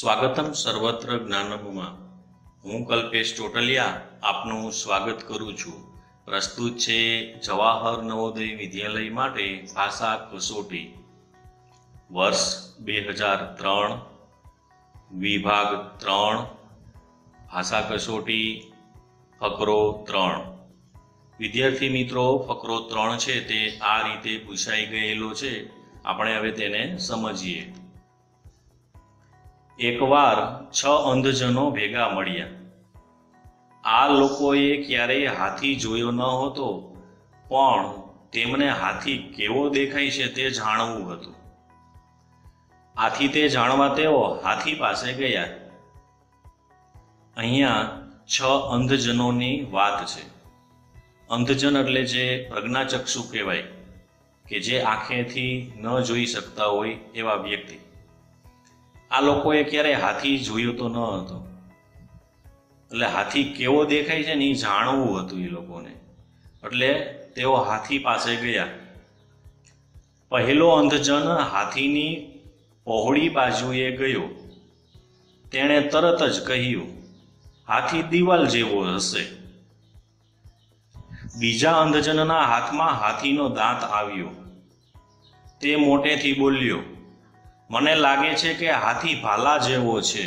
સ્વાગતમ સર્વત્ર જ્ઞાનમમાં। હું કલ્પેશ ટોટલિયા આપનું સ્વાગત કરું છું। પ્રસ્તુત છે જવાહર નવોદય વિદ્યાલય માટે ભાષા કસોટી વર્ષ 2003 વિભાગ 3 ભાષા કસોટી ફકરો 3। વિદ્યાર્થી મિત્રો, ફકરો 3 છે તે આ રીતે પૂછાઈ ગયેલો છે। આપણે હવે તેને સમજીએ। એકવાર 6 અંધજનો ભેગા મળ્યા। આ લોકોએ ક્યારેય હાથી જોયો ન હતો, પણ તેમને હાથી કેવો દેખાય છે તે જાણવું હતું। આથી તે જાણવા તેઓ હાથી પાસે ગયા। અહીંયા 6 અંધજનોની વાત છે। અંધજન એટલે જે પ્રજ્ઞાચક્ષુ કહેવાય, કે જે આંખેથી ન જોઈ શકતા હોય એવા વ્યક્તિ। આ લોકોએ ક્યારે હાથી જોયો તો ન હતો, એટલે હાથી કેવો દેખાય છે ને એ જાણવું હતું એ લોકોને, એટલે તેઓ હાથી પાસે ગયા। પહેલો અંધજન હાથીની પહોળી બાજુએ ગયો। તેણે તરત જ કહ્યું, હાથી દિવાલ જેવો હશે। બીજા અંધજનના હાથમાં હાથીનો દાંત આવ્યો। તે મોટેથી બોલ્યો, મને લાગે છે કે હાથી ભાલા જેવો છે।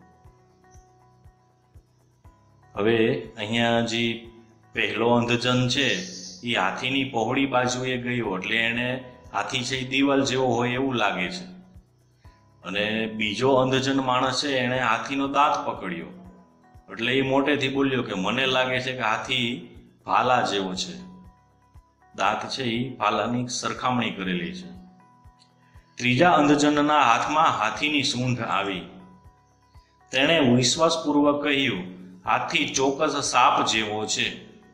હવે અહીંયા જે પહેલો અંધજન છે એ હાથીની પહોળી બાજુએ ગયો, એટલે એને હાથી છે એ દિવાલ જેવો હોય એવું લાગે છે। અને બીજો અંધજન માણસ છે એણે હાથીનો દાંત પકડ્યો, એટલે એ મોટેથી બોલ્યો કે મને લાગે છે કે હાથી ભાલા જેવો છે। દાંત છે એ ભાલાની સરખામણી કરેલી છે। ત્રીજા અંધજનના હાથમાં હાથીની સૂંઢ આવી। તેણે વિશ્વાસપૂર્વક કહ્યું, હાથી ચોક્કસ સાપ જેવો છે।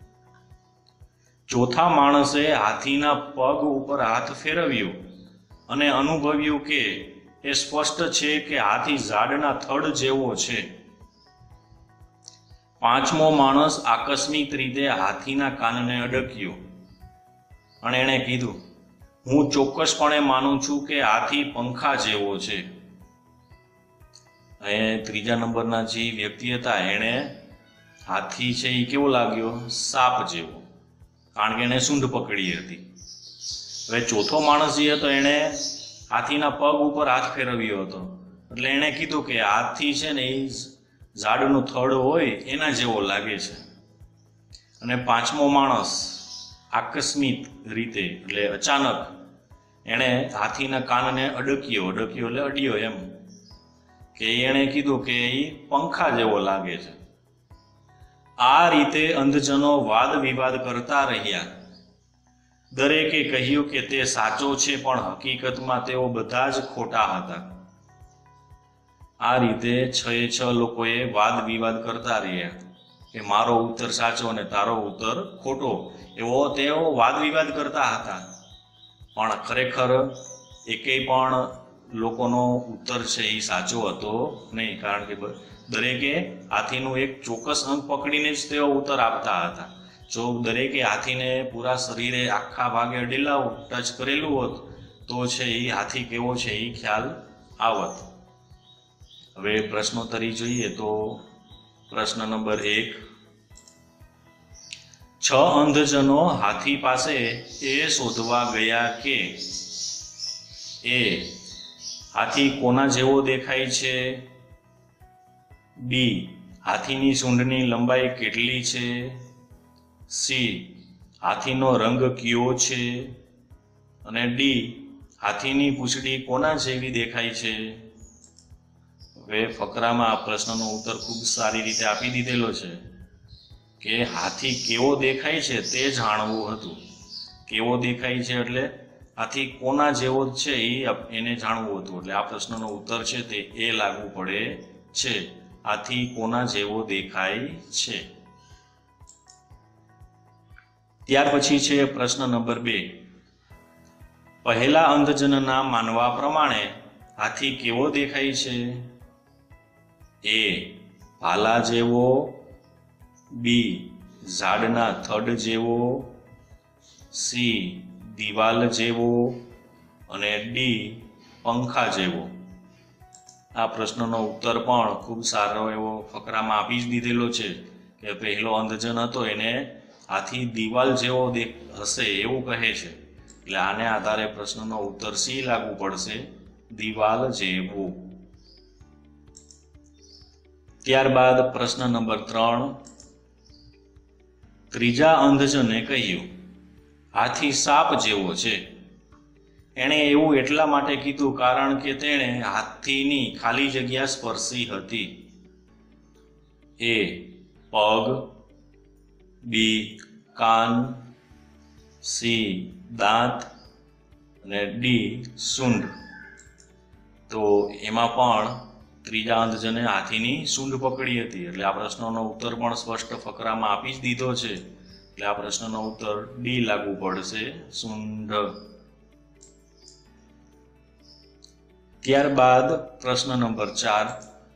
ચોથા માણસે હાથીના પગ ઉપર હાથ ફેરવ્યો અને અનુભવ્યું કે એ સ્પષ્ટ છે કે હાથી ઝાડના થડ જેવો છે। પાંચમો માણસ આકસ્મિક રીતે હાથીના કાનને અડક્યો અને એણે કીધું, હું ચોક્કસપણે માનું છું કે હાથી પંખા જેવો છે। અહીંયા ત્રીજા નંબરના જે વ્યક્તિ હતા એણે હાથી છે એ કેવો લાગ્યો? સાપ જેવો, કારણ કે એને સૂંઢ પકડી હતી। હવે ચોથો માણસ જે હતો એણે હાથીના પગ ઉપર હાથ ફેરવ્યો હતો, એટલે એણે કીધું કે હાથી છે ને એ ઝાડનું થડ હોય એના જેવો લાગે છે। અને પાંચમો માણસ આકસ્મિક રીતે એટલે અચાનક એણે હાથીના કાનને અડક્યો એટલે અડ્યો એમ, કે એણે કીધું કે એ પંખા જેવો લાગે છે। આ રીતે અંધજનો વાદ વિવાદ કરતા રહ્યા। દરેકે કહ્યું કે તે સાચો છે, પણ હકીકતમાં તેઓ બધા જ ખોટા હતા। આ રીતે 6 લોકોએ વાદ વિવાદ કરતા રહ્યા કે મારો ઉત્તર સાચો અને તારો ઉત્તર ખોટો, એવો તેઓ વાદ વિવાદ કરતા હતા। પણ ખરેખર એકેય પણ લોકોનો ઉત્તર છે એ સાચો હતો નહીં, કારણ કે દરેકે હાથીનું એક ચોક્કસ અંગ પકડીને જ તેઓ ઉત્તર આપતા હતા। જો દરેકે હાથીને પૂરા શરીરે આખા ભાગે અડેલા ટચ કરેલું હોત તો છે એ હાથી કેવો છે એ ખ્યાલ આવત। હવે પ્રશ્નોત્તરી જોઈએ તો પ્રશ્ન નંબર 1, 6 અંધજનો હાથી પાસે એ શોધવા ગયા કે એ હાથી કોના જેવો દેખાય છે, બી હાથીની સૂંઢની લંબાઈ કેટલી છે, સી હાથીનો રંગ કયો છે, અને ડી હાથીની પૂંછડી કોના જેવી દેખાય છે। હવે ફકરામાં આ પ્રશ્નનો ઉત્તર ખૂબ સારી રીતે આપી દીધેલો છે કે હાથી કેવો દેખાય છે તે જાણવું હતું। કેવો દેખાય છે એટલે હાથી કોના જેવો છે એને જાણવું હતું, એટલે આ પ્રશ્નનો ઉત્તર છે તે એ લાગવું પડે છે। હાથી કોના જેવો દેખાય છે। ત્યાર પછી છે પ્રશ્ન નંબર 2, પહેલા અંધજનના માનવા પ્રમાણે હાથી કેવો દેખાય છે? એ ભાલા જેવો, બી ઝાડના થડ જેવો, સી દિવાલ જેવો, અને ડી પંખા જેવો। આ પ્રશ્નનો ઉત્તર પણ ખૂબ સારો એવો ફકરામાં આપી જ દીધેલો છે કે પહેલો અંધજન હતો એને હાથી દિવાલ જેવો હશે એવું કહે છે, એટલે આને આધારે પ્રશ્નનો ઉત્તર સી લાગુ પડશે, દિવાલ જેવું. ત્યારબાદ પ્રશ્ન નંબર 3. ત્રીજા અંધજને કહ્યું, હાથી સાપ જેવો છે. એણે એવું એટલા માટે કીધું કારણ કે તેણે હાથીની ખાલી જગ્યા સ્પર્શી હતી. એ પગ, બી કાન, સી દાંત અને ડી સૂંઢ. તો એમાં પણ ત્રીજા અંધજને હાથીની સૂંઢ પકડી હતી, એટલે આ પ્રશ્નનો ઉત્તર પણ સ્પષ્ટ ફકરામાં આપી જ દીધો છે, એટલે આ પ્રશ્નનો ઉત્તર ડી લાગુ પડશે, સૂંઢ. ત્યારબાદ પ્રશ્ન નંબર 4.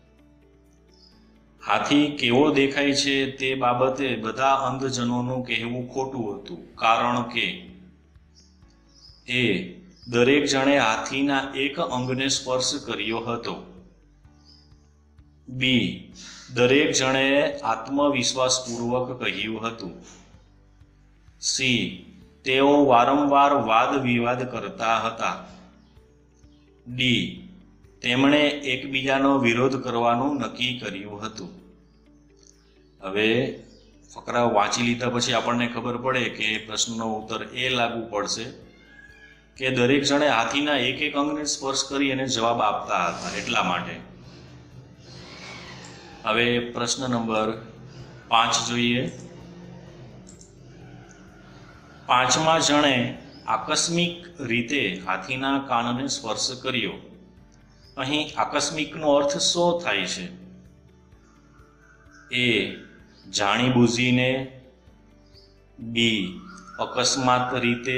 હાથી કેવો દેખાય છે તે બાબતે બધા અંધજનોનું કહેવું ખોટું હતું, કારણ કે એ દરેક જણે હાથીના એક અંગને સ્પર્શ કર્યો હતો. બી દરેક જણે આત્મવિશ્વાસપૂર્વક કહ્યું હતું. સી તેઓ વારંવાર વાદ વિવાદ કરતા હતા. ડી તેમણે એકબીજાનો વિરોધ કરવાનું નક્કી કર્યું હતું. હવે ફકરા વાંચી લીધા પછી આપણને ખબર પડે કે પ્રશ્નનો ઉત્તર એ લાગુ પડશે કે દરેક જણે હાથીના એક એક અંગને સ્પર્શ કરી અને જવાબ આપતા હતા એટલા માટે. હવે પ્રશ્ન નંબર 5 જોઈએ. 5મા જણે આકસ્મિક રીતે હાથીના કાનને સ્પર્શ કર્યો. અહીં આકસ્મિકનો અર્થ શું થાય છે? એ જાણીબૂજીને, બી અકસ્માત રીતે,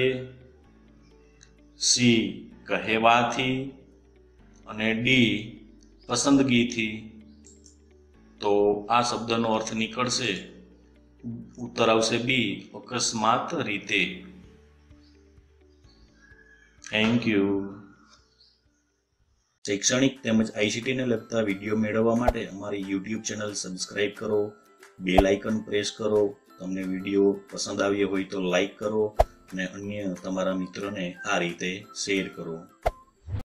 સી કહેવાથી અને ડી પસંદગીથી. તો આ શબ્દનો અર્થ નીકળશે, ઉત્તર આવશે બી અકસ્માત રીતે. Thank you. શૈક્ષણિક તેમજ આઈસીટીને લગતા વિડીયો મેળવવા માટે અમારી યુટ્યુબ ચેનલ સબસ્ક્રાઇબ કરો, બેલ આઇકન પ્રેસ કરો. તમને વિડીયો પસંદ આવ્યો હોય તો લાઈક કરો અને અન્ય તમારા મિત્રોને આ રીતે શેર કરો.